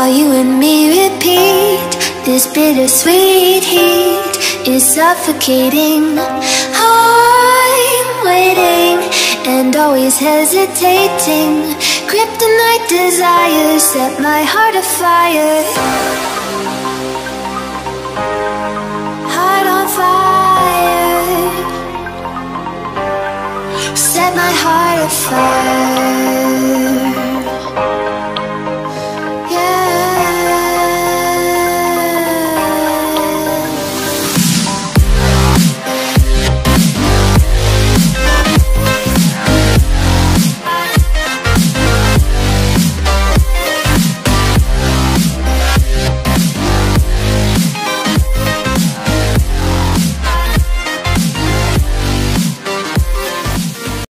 you and me repeat. This bittersweet heat is suffocating. I'm waiting and always hesitating. Kryptonite desires set my heart afire. Heart on fire. Set my heart afire.